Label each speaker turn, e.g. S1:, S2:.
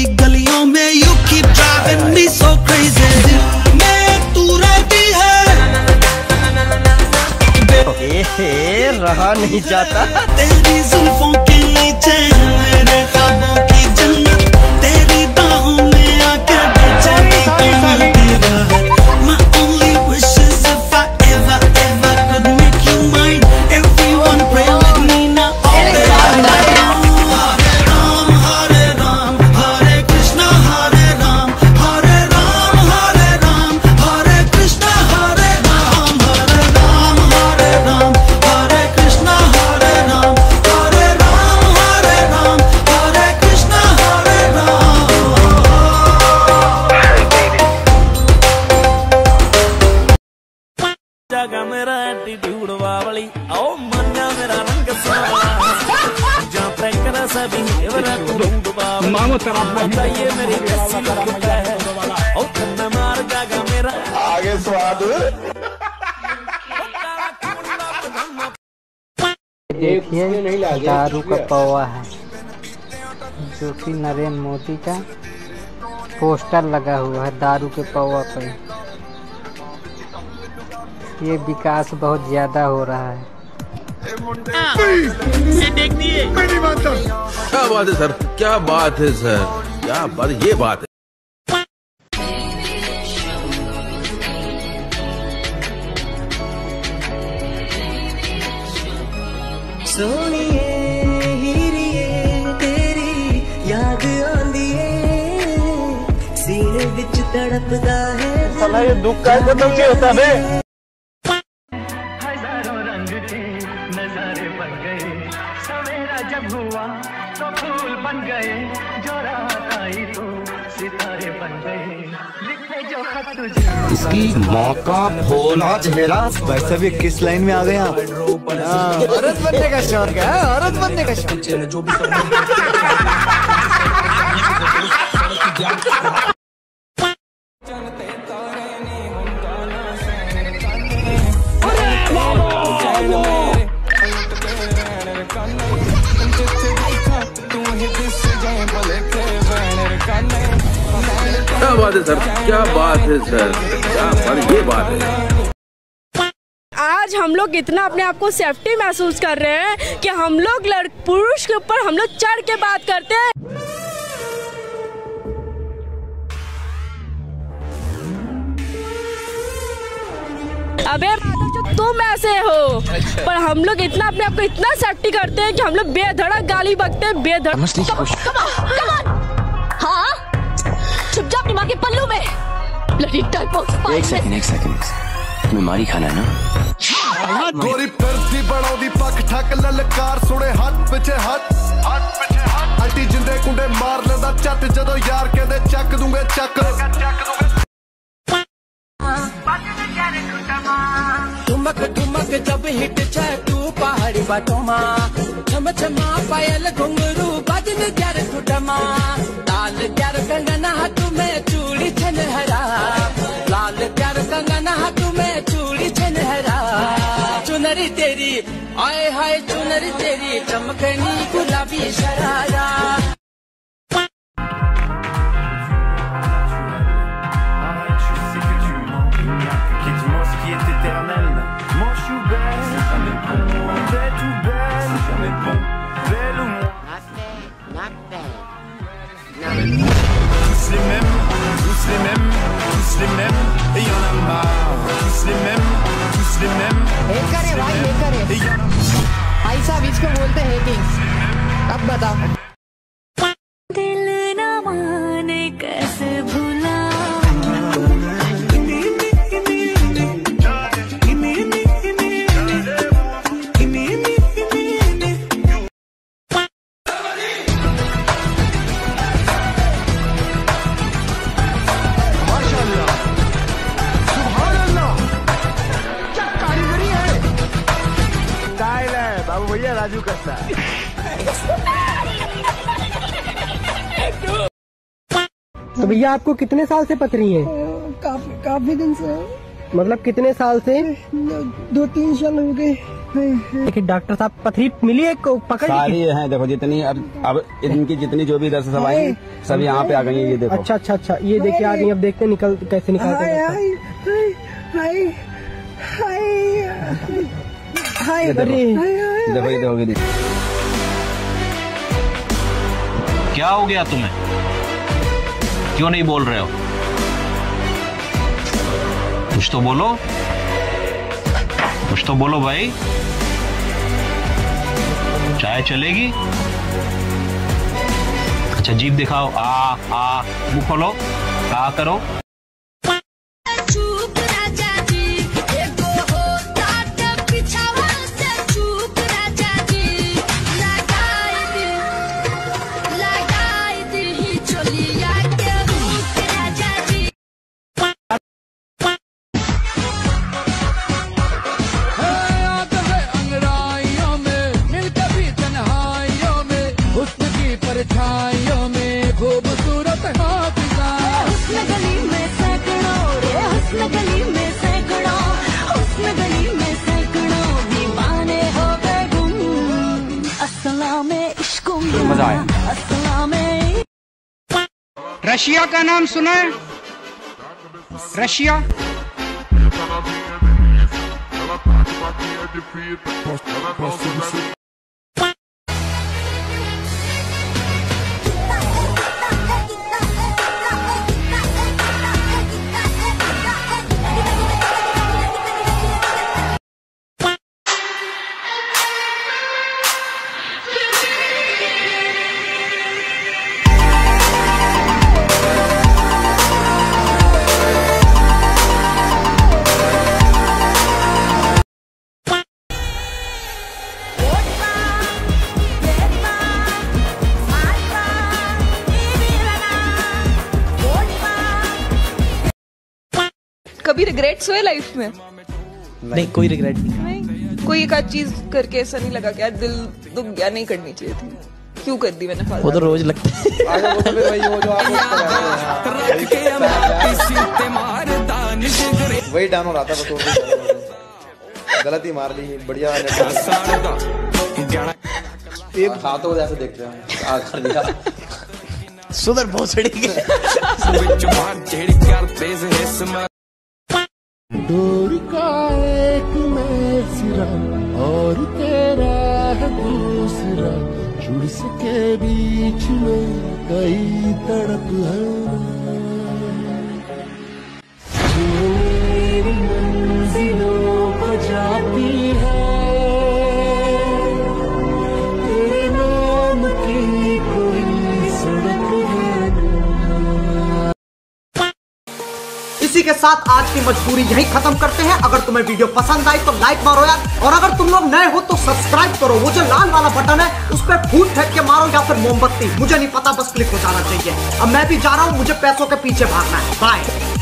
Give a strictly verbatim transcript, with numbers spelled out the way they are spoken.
S1: गलियों में you keep driving me so crazy। दिल में तू रहती है,
S2: रहा नहीं जाता।
S1: तेरी जुल्फों के नीचे मेरे ख्वाबों की जन्नत, तेरी बाहों में आकर बेचैनी की मिलती राहत। My only wish is if I ever ever could make you mine, everyone pray with me now all day all night long। Hare Ram, Hare Krishna, Hare Ram, Hare Ram, Hare Ram, Hare Krishna, Hare Ram, Hare Ram, Hare Ram, Hare Krishna, Hare Ram, Hare Ram, Hare Ram, Hare Krishna, Hare Ram।
S3: जागा मेरा attitude वावली, आओ मन्ना मेरा रंग सावला, जहाँ पे करा सभी एवरा तू रूड बावली, मामो तेरा बताइए मेरी कैसी लगता है, ओ कन्ना मार जागा मेरा
S4: आगे स्वाद।
S5: देखिए दारू का पौवा है जो कि नरेंद्र मोदी का पोस्टर लगा हुआ है दारू के पौवा पर। ये विकास बहुत ज्यादा हो रहा है।
S6: क्या बात है सर, क्या बात है सर, क्या बात, ये बात है।
S1: सोनिए हीरिए तेरी याद आंदी है, सीने विच तड़पदा है।
S4: साला ये दुख का तो नहीं होता बे।
S7: हजारों रंग के नजारे बन गए, सवेरा जब हुआ तो फूल बन गए, जो रात आई तो सितारे बन गए, लिखे जो खत तुझे।
S2: इसकी माँ का भोला चेहरा।
S8: वैसे भी किस लाइन में आ गए आप?
S2: औरत बनने का शौक है, औरत बनने का शौक।
S6: क्या बात है सर, क्या बात है सर, क्या बात, ये बात है।
S9: आज हम लोग इतना अपने आप को सेफ्टी महसूस कर रहे हैं कि हम लोग लड़ पुरुष के ऊपर हम लोग चढ़ के बात करते हैं। अबे जो तुम ऐसे हो, पर हम लोग इतना अपने आप को इतना सेफ्टी करते हैं कि हम लोग बेधड़क गाली बकते हैं, बेधड़क।
S10: हाँ, चुप जा अपनी माँ के पल्लू में।
S11: एक सेकंड एक सेकंड तुम्हें मारी खाना है ना।
S4: गोरी फिरती बनाउदी पक ठक ललकार, सुने हाथ पिछे हाथ, हाथ पिछे हाथ, अटी जिंदे कुंडे मार लेदा चट, जदों यार कहंदे चक दूंगे चक।
S1: ठुमक ठुमक जब हिट जाए तू पहाड़ी बाटों माँ, छम छमा पायल घुंघरू बाजन ग्यार ठुटमा, लाल ग्यार कंगना हाथ में चूड़ी छनहरा, लाल ग्यार कंगना हाथ में चूड़ी छनहरा, चुनरी तेरी आए हाय चुनरी तेरी चमकनी गुलाबी sharara.
S4: Tous les mêmes, tous les mêmes, tous les mêmes, et y'en a marre. Tous les mêmes, tous les mêmes.
S12: हेक करे भाई, हेक करे। भाई साहब इसको बोलते हैं हेकिंग। अब बताओ।
S10: दिल न माने कैसे भुला,
S4: भैया राजू करता है।
S5: तो भैया आपको कितने साल से पथरी है?
S12: काफी काफी दिन से।
S13: मतलब कितने साल से? दो तीन साल हो गए। देखिए डॉक्टर साहब, पथरी मिली है, पकड़
S14: सारी हैं, देखो जितनी अब अब इनकी जितनी जो भी दस सवाई सब यहाँ पे आ गई है, ये देखो।
S13: अच्छा अच्छा अच्छा, ये देखिए आदमी, अब देखते निकल कैसे निकालते हैं।
S14: देखो ये देखो,
S15: क्या हो गया तुम्हें? क्यों नहीं बोल रहे हो? कुछ तो बोलो, कुछ तो बोलो भाई। चाय चलेगी? अच्छा जीभ दिखाओ, आ आ, मुंह खोलो, आ करो।
S14: मजा आया।
S16: रशिया का नाम सुना है? रशिया
S17: कभी रिग्रेट्स हुए लाइफ में?
S2: नहीं, कोई रिग्रेट नहीं।
S17: नहीं, कोई एक आध चीज करके ऐसा नहीं लगा कि यार दिल दुख गया, नहीं करनी चाहिए थी, क्यों कर दी मैंने फालतू?
S2: वो तो रोज लगता है।
S8: वही डाउन हो रहा था, गलती मार ली, बढ़िया। एक हाथों ऐसे देखते हैं, आखिर दिया
S2: सुधर भोसड़ी के।
S4: डोर का एक मैं सिरा और तेरा है दूसरा, जुड़ सके बीच में कई तड़प है, जो मेरी मंजिलों को जाती है, तेरे नाम की कोई सड़क है।
S18: इसी के साथ आज की मजबूरी यही खत्म करते हैं। अगर तुम्हें वीडियो पसंद आई तो लाइक मारो यार, और अगर तुम लोग नए हो तो सब्सक्राइब करो। वो जो लाल वाला बटन है उस पर फूट फेंक के मारो या फिर मोमबत्ती, मुझे नहीं पता, बस क्लिक हो जाना चाहिए। अब मैं भी जा रहा हूँ, मुझे पैसों के पीछे भागना है। बाय।